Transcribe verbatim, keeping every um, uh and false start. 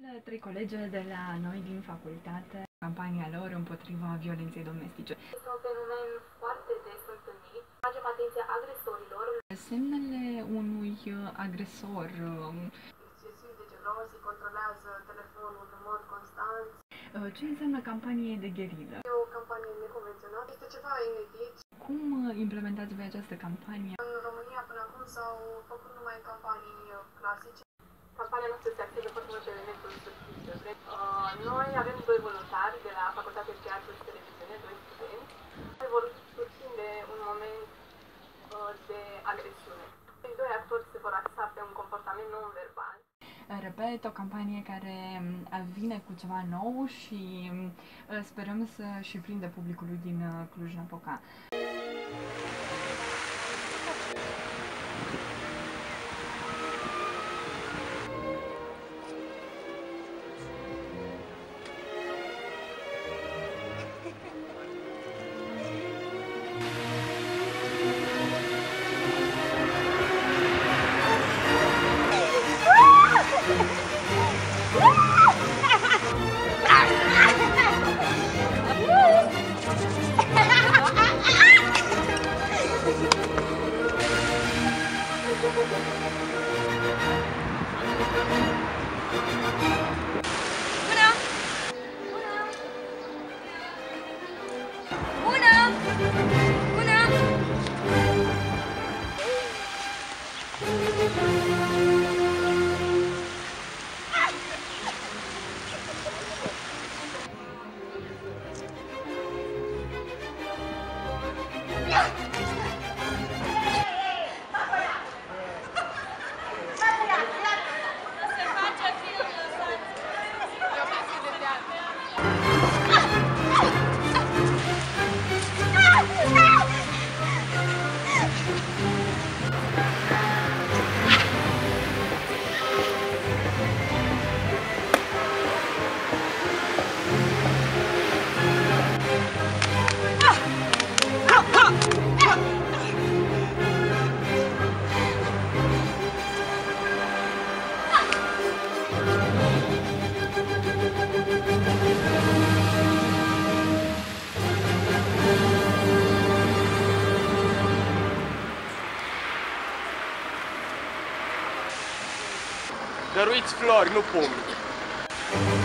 Trei colege de la noi din facultate, campania lor împotriva violenței domestice. Este un fenomen foarte des întâlnit. Tragem atenția agresorilor. Semnele unui agresor. Excesiv de gelos, îi controlează telefonul în mod constant. Ce înseamnă campanie de gherilă? E o campanie neconvențională. Este ceva inedit. Cum implementați voi această campanie? În România până acum s-au făcut numai campanii clasice. Campania noastră se axează foarte mult pe elementul subtil. Uh, noi avem doi voluntari de la Facultatea de Teatru și Televiziune, doi studenți, care vor surprinde un moment uh, de agresiune. Cei doi actori se vor axa pe un comportament non-verbal. Repet, o campanie care vine cu ceva nou și sperăm să și prindă publicului din Cluj-Napoca. Dăruiți flori, nu pomi.